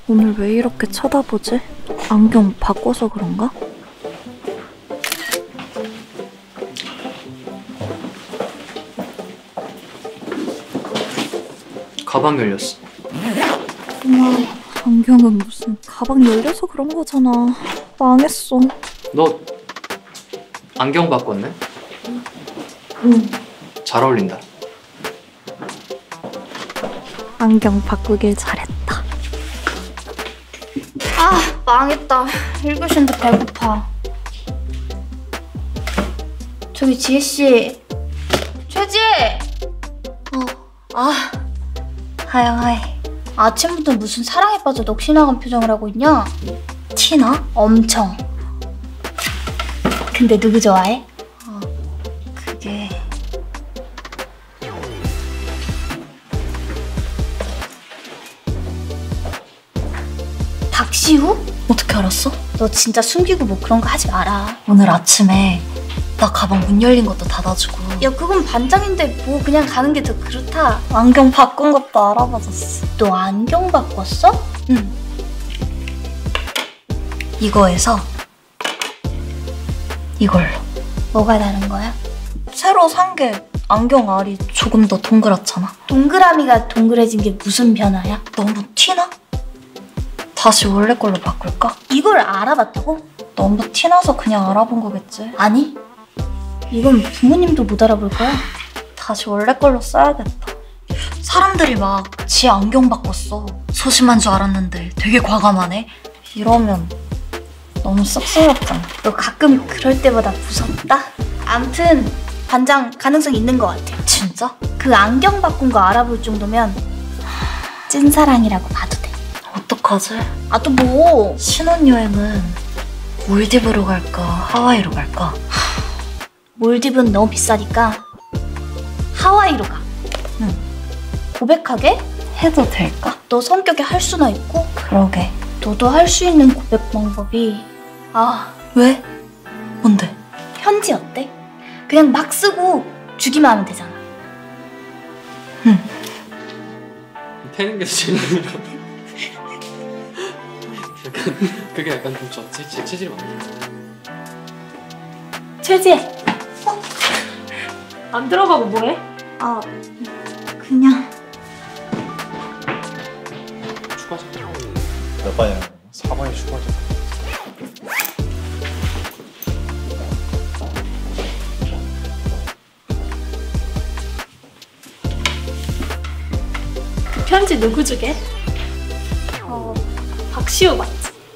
오늘 왜 이렇게 쳐다보지? 안경 바꿔서 그런가? 가방 열렸어. 엄마, 안경은 무슨 가방 열려서 그런 거잖아. 망했어. 너 안경 바꿨네? 응. 잘 어울린다. 안경 바꾸길 잘했다. 아, 망했다. 1교시인데 배고파. 저기 지혜씨. 최지혜! 하영하이. 아침부터 무슨 사랑에 빠져 넋이 나간 표정을 하고 있냐? 티나? 엄청. 근데 누구 좋아해? 그게... 박시우? 어떻게 알았어? 너 진짜 숨기고 뭐 그런 거 하지 마라. 오늘 아침에 나 가방 문 열린 것도 닫아주고. 야, 그건 반장인데 뭐 그냥 가는 게 더 그렇다. 안경 바꾼 것도 알아봐줬어. 너 안경 바꿨어? 응. 이거에서 이걸로. 뭐가 다른 거야? 새로 산 게 안경 알이 조금 더 동그랗잖아. 동그라미가 동그래진 게 무슨 변화야? 너무 티나? 다시 원래 걸로 바꿀까? 이걸 알아봤다고? 너무 티나서 그냥 알아본 거겠지. 아니, 이건 부모님도 못 알아볼 거야. 다시 원래 걸로 써야겠다. 사람들이 막 지 안경 바꿨어. 소심한 줄 알았는데 되게 과감하네. 이러면 너무 쑥스럽잖아. 너 가끔 그럴 때마다 무섭다. 암튼 반장 가능성 있는 것 같아. 진짜? 그 안경 바꾼 거 알아볼 정도면 찐사랑이라고 봐도 돼. 어떡하지? 아, 또 뭐? 신혼여행은 몰디브로 갈까 하와이로 갈까? 몰디브는 너무 비싸니까 하와이로 가. 응. 고백하게? 해도 될까? 너 성격에 할 수나 있고. 그러게. 너도 할 수 있는 고백 방법이 왜? 뭔데? 편지 어때? 그냥 막 쓰고 주기만 하면 되잖아. 응. 패는 게 재밌는 거. 약간 그게 약간 좀 좋지. 체질이 맞네. 최지혜. 안 들어가고 뭐해? 그냥 추가자. 몇 반이라고? 4반이 추가죠. 그 편지 누구 주게? 박시우 맞지?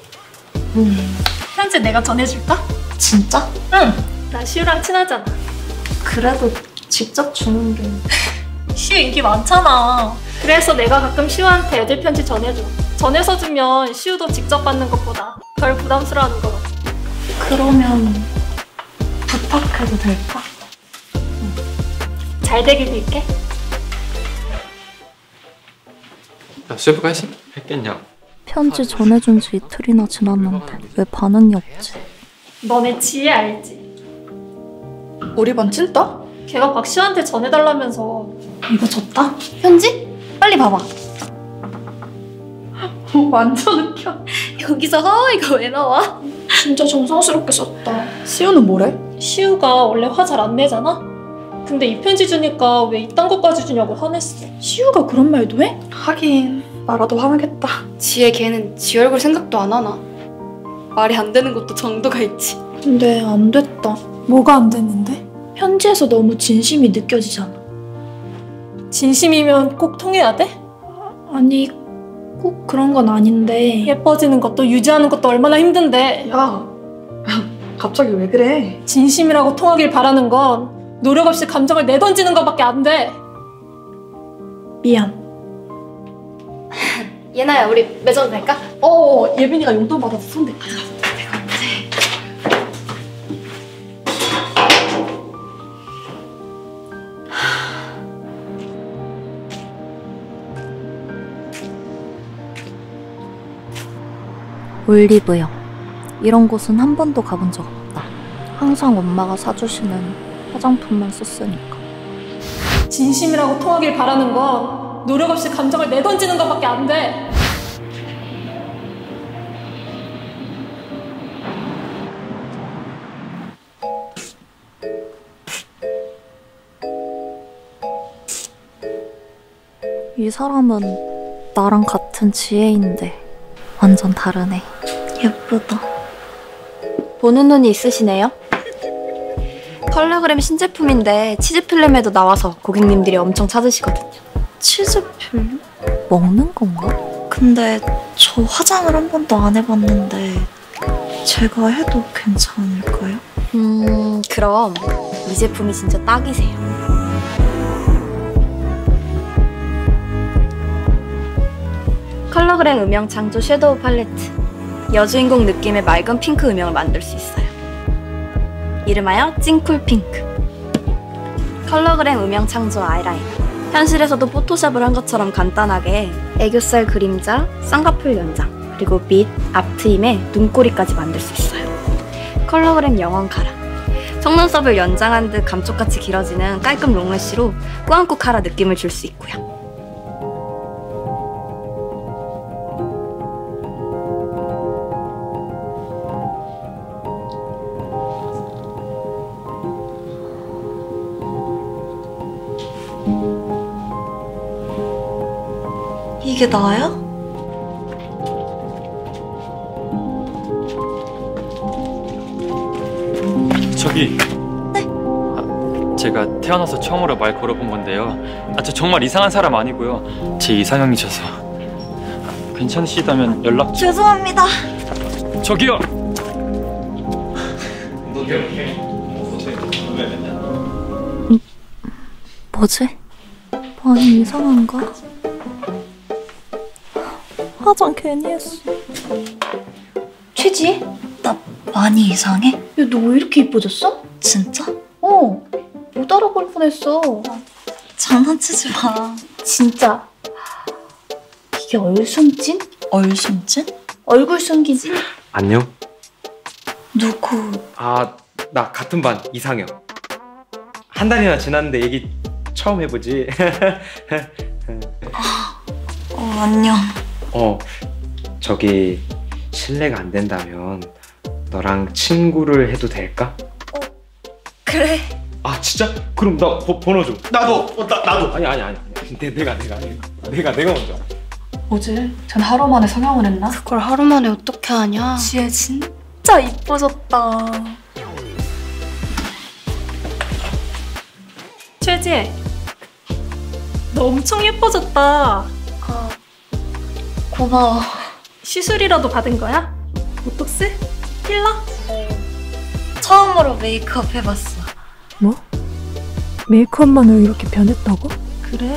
편지 내가 전해줄까? 진짜? 응! 나 시우랑 친하잖아. 그래도 직접 주는 게. 시우 인기 많잖아. 그래서 내가 가끔 시우한테 애들 편지 전해줘. 전해서 주면 시우도 직접 받는 것보다 덜 부담스러워하는 것 같아. 그러면 부탁해도 될까? 잘 되길 빌게. 야, 수업가 했어? 했겠냐? 편지 전해준 지 이틀이나 지났는데 왜 반응이 없지? 너네 지혜 알지? 우리 반 찐따? 걔가 박시우한테 전해달라면서. 이거 줬다? 편지? 빨리 봐봐. 완전 웃겨. 여기서 하와이가 왜 나와? 진짜 정성스럽게 썼다. 시우는 뭐래? 시우가 원래 화 잘 안 내잖아? 근데 이 편지 주니까 왜 이딴 것까지 주냐고 화냈어. 시우가 그런 말도 해? 하긴 나라도 화나겠다. 지혜 걔는 지 얼굴 생각도 안 하나? 말이 안 되는 것도 정도가 있지. 근데 안 됐다. 뭐가 안 됐는데? 편지에서 너무 진심이 느껴지잖아. 진심이면 꼭 통해야 돼? 아니 꼭 그런 건 아닌데. 예뻐지는 것도 유지하는 것도 얼마나 힘든데. 야, 갑자기 왜 그래? 진심이라고 통하길 바라는 건 노력 없이 감정을 내던지는 것밖에 안 돼. 미안. 예나야 우리 매점 갈까? 예빈이가 용돈 받아서 손댈. 올리브영. 이런 곳은 한 번도 가본 적 없다. 항상 엄마가 사주시는 화장품만 썼으니까. 진심이라고 통하길 바라는 건 노력 없이 감정을 내던지는 것밖에 안 돼. 이 사람은 나랑 같은 지혜인데 완전 다르네. 예쁘다. 보는 눈이 있으시네요. 컬러그램 신제품인데 치즈필름에도 나와서 고객님들이 엄청 찾으시거든요. 치즈필름? 먹는 건가? 근데 저 화장을 한 번도 안 해봤는데 제가 해도 괜찮을까요? 그럼 이 제품이 진짜 딱이세요. 컬러그램 음영 창조 섀도우 팔레트. 여주인공 느낌의 맑은 핑크 음영을 만들 수 있어요. 이름하여 찡쿨 핑크. 컬러그램 음영 창조 아이라이너. 현실에서도 포토샵을 한 것처럼 간단하게 애교살 그림자, 쌍꺼풀 연장, 그리고 밑, 앞트임에 눈꼬리까지 만들 수 있어요. 컬러그램 영원 카라. 속눈썹을 연장한 듯 감쪽같이 길어지는 깔끔 롱래쉬로 꾸안꾸 카라 느낌을 줄 수 있고요. 이게 나야? 저기. 네. 제가 태어나서 처음으로 말 걸어본 건데요. 저 정말 이상한 사람 아니고요. 제 이상형이셔서. 괜찮으시다면 연락 좀. 죄송합니다. 저기요. 뭐지? 많이 이상한가? 화장 괜히 했어. 최지혜? 나 많이 이상해? 야, 너 왜 이렇게 이뻐졌어? 진짜? 못 알아볼 뻔했어. 장난치지 마. 진짜. 이게 얼숨진? 얼숨진? 얼굴 숨기지? 안녕. 누구? 나 같은 반 이상형. 한 달이나 지났는데 얘기 처음 해보지. 안녕. 저기 실례가 안 된다면 너랑 친구를 해도 될까? 그래. 진짜? 그럼 나 번호 좀. 나도. 아니. 내가 먼저. 뭐지? 전 하루 만에 성형을 했나? 그걸 하루 만에 어떻게 하냐? 지혜 진짜 이뻐졌다. 최지혜, 너 엄청 예뻐졌다. 고마워. 시술이라도 받은 거야? 보톡스? 필러? 처음으로 메이크업 해봤어. 뭐? 메이크업만으로 이렇게 변했다고? 그래.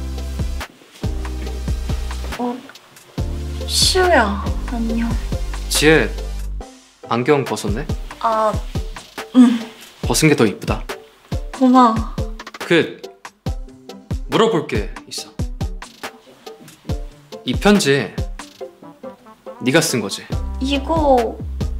시우야, 안녕. 지혜, 안경 벗었네? 응. 벗은 게 더 이쁘다. 고마워. 물어볼 게 있어. 이 편지 네가 쓴 거지? 이거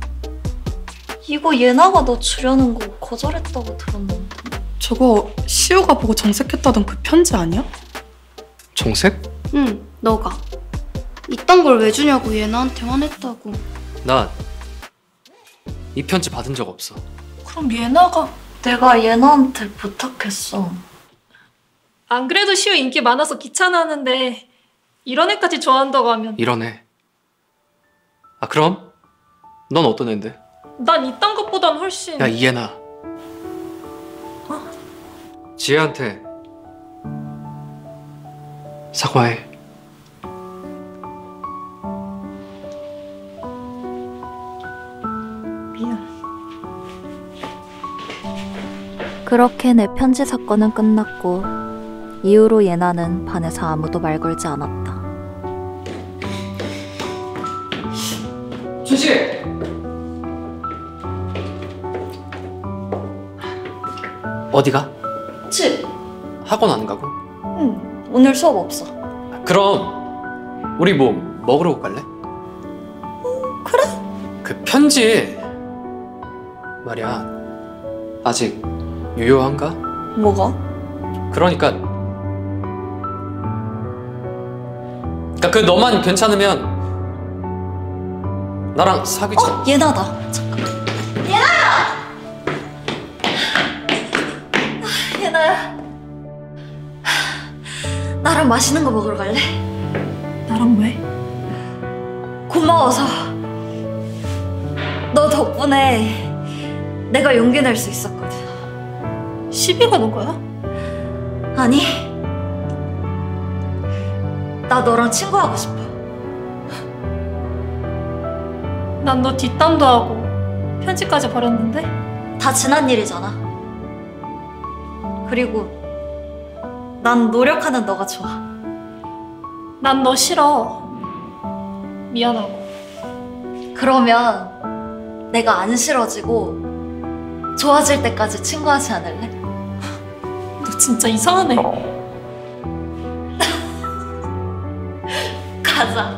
예나가 너 주려는 거 거절했다고 들었는데. 저거 시우가 보고 정색했다던 그 편지 아니야? 정색? 응, 너가. 이딴 걸 왜 주냐고 얘나한테 화냈다고. 나 이 편지 받은 적 없어. 그럼 예나가 내가 예나한테 부탁했어. 안 그래도 시우 인기 많아서 귀찮아하는데 이런 애까지 좋아한다고 하면 이런 애. 그럼? 넌 어떤 애인데? 난 이딴 것보단 훨씬. 야, 이해나. 지혜한테 사과해. 그렇게 내 편지 사건은 끝났고 이후로 예나는 반에서 아무도 말 걸지 않았다. 준씨! 어디가? 집. 학원 안 가고? 응. 오늘 수업 없어. 그럼 우리 뭐 먹으러 갈래? 그래? 그 편지 말이야, 아직 유효한가? 뭐가? 그러니까 그 너만 괜찮으면 나랑 사귀자. 예나다. 잠깐. 예나야. 나랑 나랑 맛있는 거 먹으러 갈래? 나랑 왜? 고마워서. 너 덕분에 내가 용기 낼 수 있었거든. 시비 거는 거야? 아니, 나 너랑 친구하고 싶어. 난 너 뒷담도 하고 편지까지 버렸는데? 다 지난 일이잖아. 그리고 난 노력하는 너가 좋아. 난 너 싫어. 미안하고. 그러면 내가 안 싫어지고 좋아질 때까지 친구하지 않을래? 너 진짜 이상하네. 가자.